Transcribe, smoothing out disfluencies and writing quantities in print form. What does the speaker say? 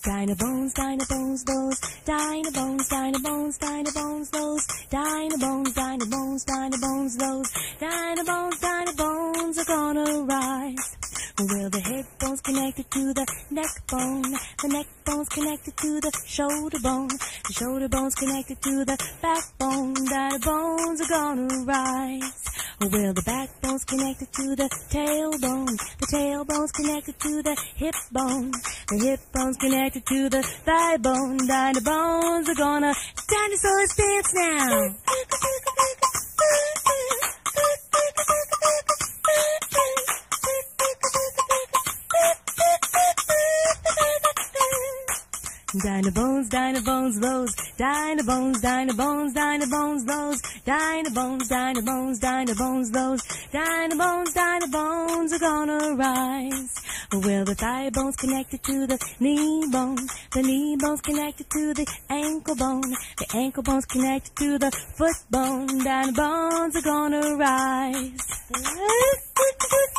Dinobones, dinobones, those dinobones, dinobones, dinobones, those dinobones, dinobones, dinobones, those dinobones, dinobones are gonna rise. Well, the head bone's connected to the neck bone's connected to the shoulder bone's connected to the backbone. Dinobones are gonna rise. Well, the backbone's connected to the tailbone's connected to the hip bone's connected to the thigh bone. Dinobones are gonna dinosaurs dance now. Dinobones, dinobones, those dinobones, dinobones, dinobones, those dinobones, dinobones, dinobones, those dinobones, dinobones are gonna rise. Well, the thigh bone's connected to the knee bone's connected to the ankle bone's connected to the foot bone. Dinobones are gonna rise.